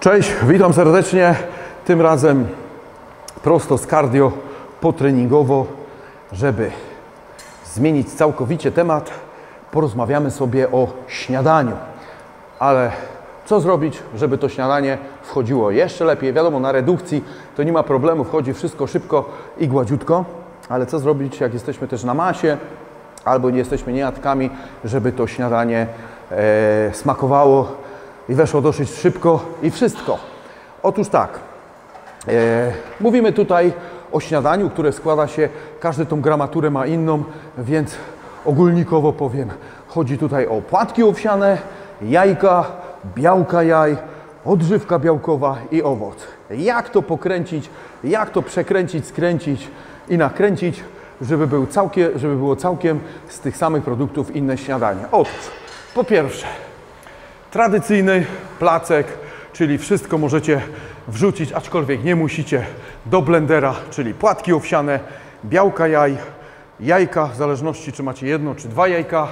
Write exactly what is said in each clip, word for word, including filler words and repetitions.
Cześć, witam serdecznie. Tym razem prosto z cardio potreningowo, żeby zmienić całkowicie temat, porozmawiamy sobie o śniadaniu. Ale co zrobić, żeby to śniadanie wchodziło jeszcze lepiej? Wiadomo, na redukcji to nie ma problemu, wchodzi wszystko szybko i gładziutko, ale co zrobić, jak jesteśmy też na masie albo nie jesteśmy niejadkami, żeby to śniadanie e, smakowało i weszło dosyć szybko i wszystko. Otóż tak, e, mówimy tutaj o śniadaniu, które składa się, każdy tą gramaturę ma inną, więc ogólnikowo powiem, chodzi tutaj o płatki owsiane, jajka, białka jaj, odżywka białkowa i owoc. Jak to pokręcić, jak to przekręcić, skręcić i nakręcić, żeby, był całkiem, żeby było całkiem z tych samych produktów inne śniadanie. Otóż, po pierwsze, tradycyjny placek, czyli wszystko możecie wrzucić, aczkolwiek nie musicie, do blendera, czyli płatki owsiane, białka jaj, jajka, w zależności czy macie jedno czy dwa jajka.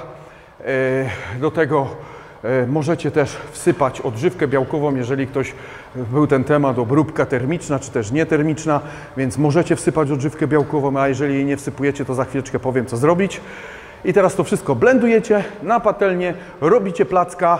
Do tego możecie też wsypać odżywkę białkową, jeżeli ktoś był ten temat, obróbka termiczna czy też nietermiczna, więc możecie wsypać odżywkę białkową, a jeżeli jej nie wsypujecie, to za chwileczkę powiem, co zrobić. I teraz to wszystko blendujecie na patelnię, robicie placka,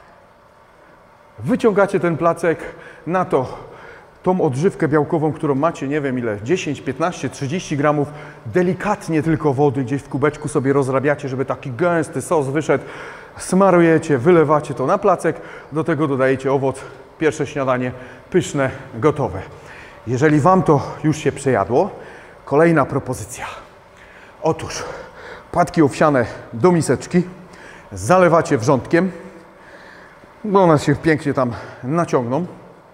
wyciągacie ten placek, na to tą odżywkę białkową, którą macie, nie wiem ile, dziesięć, piętnaście, trzydzieści gramów, delikatnie tylko wody gdzieś w kubeczku sobie rozrabiacie, żeby taki gęsty sos wyszedł, smarujecie, wylewacie to na placek, do tego dodajecie owoc, pierwsze śniadanie pyszne, gotowe. Jeżeli Wam to już się przejadło, kolejna propozycja. Otóż płatki owsiane do miseczki, zalewacie wrzątkiem, bo one się pięknie tam naciągną.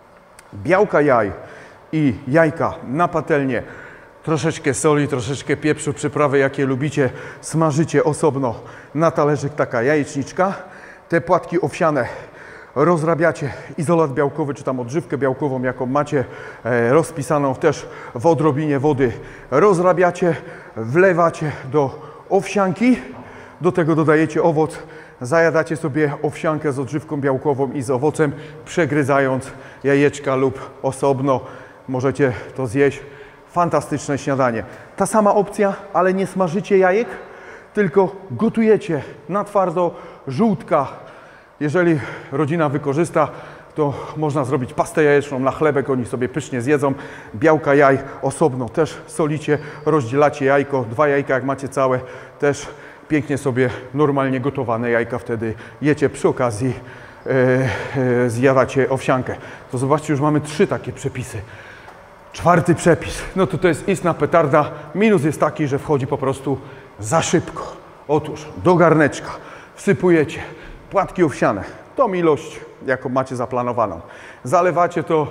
Białka jaj i jajka na patelnię, troszeczkę soli, troszeczkę pieprzu, przyprawy jakie lubicie, smażycie osobno na talerzyk, taka jajeczniczka. Te płatki owsiane rozrabiacie, izolat białkowy, czy tam odżywkę białkową, jaką macie e, rozpisaną też w odrobinie wody, rozrabiacie, wlewacie do owsianki, do tego dodajecie owoc, zajadacie sobie owsiankę z odżywką białkową i z owocem, przegryzając jajeczka lub osobno możecie to zjeść. Fantastyczne śniadanie. Ta sama opcja, ale nie smażycie jajek, tylko gotujecie na twardo, żółtka. Jeżeli rodzina wykorzysta, to można zrobić pastę jajeczną na chlebek, oni sobie pysznie zjedzą. Białka jaj osobno też solicie, rozdzielacie jajko, dwa jajka jak macie całe, też pięknie sobie normalnie gotowane jajka wtedy jecie, przy okazji e, e, zjadacie owsiankę. To zobaczcie, już mamy trzy takie przepisy. Czwarty przepis, no to to jest istna petarda. Minus jest taki, że wchodzi po prostu za szybko. Otóż do garneczka wsypujecie płatki owsiane, tą ilość, jaką macie zaplanowaną. Zalewacie to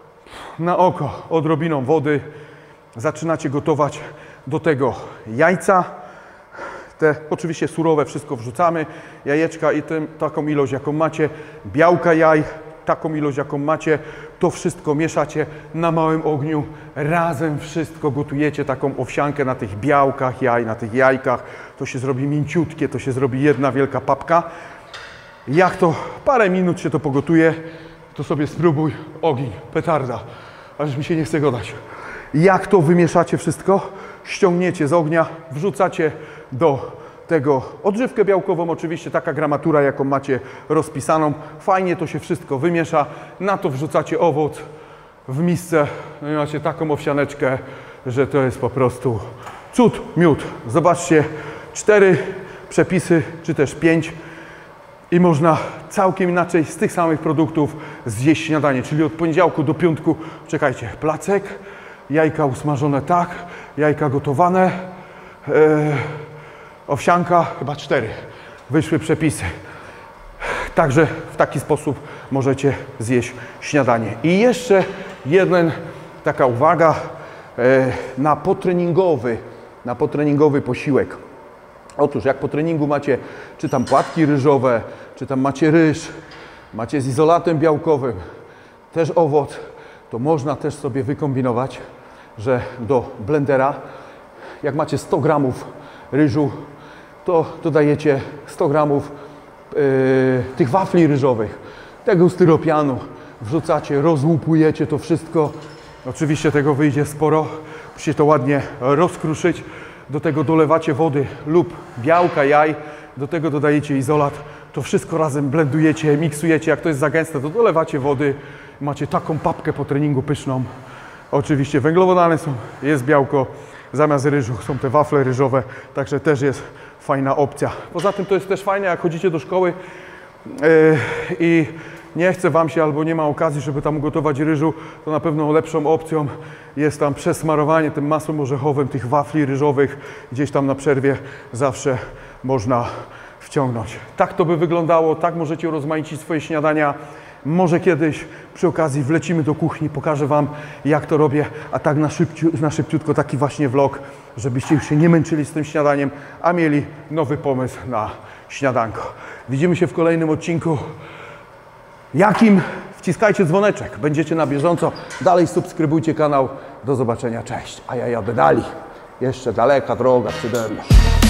na oko odrobiną wody. Zaczynacie gotować do tego jajca. Te oczywiście surowe wszystko wrzucamy, jajeczka i tym, taką ilość jaką macie, białka jaj, taką ilość jaką macie, to wszystko mieszacie na małym ogniu, razem wszystko gotujecie, taką owsiankę na tych białkach jaj, na tych jajkach, to się zrobi mięciutkie, to się zrobi jedna wielka papka. Jak to parę minut się to pogotuje, to sobie spróbuj, ogień, petarda, aż mi się nie chce gadać. Jak to wymieszacie wszystko, ściągniecie z ognia, wrzucacie do tego odżywkę białkową, oczywiście taka gramatura, jaką macie rozpisaną. Fajnie to się wszystko wymiesza, na to wrzucacie owoc w misce, no i macie taką owsianeczkę, że to jest po prostu cud, miód. Zobaczcie, cztery przepisy, czy też pięć i można całkiem inaczej z tych samych produktów zjeść śniadanie, czyli od poniedziałku do piątku, czekajcie, placek, jajka usmażone tak, jajka gotowane, yy, owsianka, chyba cztery wyszły przepisy. Także w taki sposób możecie zjeść śniadanie. I jeszcze jeden, taka uwaga, yy, na potreningowy, na potreningowy posiłek. Otóż jak po treningu macie, czy tam płatki ryżowe, czy tam macie ryż, macie z izolatem białkowym, też owoc, to można też sobie wykombinować, że do blendera, jak macie sto gramów ryżu, to dodajecie sto gramów yy, tych wafli ryżowych, tego styropianu, wrzucacie, rozłupujecie to wszystko. Oczywiście tego wyjdzie sporo. Musicie to ładnie rozkruszyć. Do tego dolewacie wody lub białka, jaj. Do tego dodajecie izolat. To wszystko razem blendujecie, miksujecie. Jak to jest za gęste, to dolewacie wody. Macie taką papkę po treningu pyszną. Oczywiście węglowodany są, jest białko. Zamiast ryżu są te wafle ryżowe. Także też jest fajna opcja. Poza tym to jest też fajne, jak chodzicie do szkoły yy, i nie chce Wam się albo nie ma okazji, żeby tam ugotować ryżu, to na pewno lepszą opcją jest tam przesmarowanie tym masłem orzechowym tych wafli ryżowych. Gdzieś tam na przerwie zawsze można wciągnąć. Tak to by wyglądało, tak możecie urozmaicić swoje śniadania. Może kiedyś przy okazji wlecimy do kuchni, pokażę Wam, jak to robię, a tak na, szybciu, na szybciutko taki właśnie vlog, żebyście już się nie męczyli z tym śniadaniem, a mieli nowy pomysł na śniadanko. Widzimy się w kolejnym odcinku. Jakim? Wciskajcie dzwoneczek, będziecie na bieżąco. Dalej subskrybujcie kanał. Do zobaczenia, cześć. A ja jadę dalej. Jeszcze daleka droga przede mną.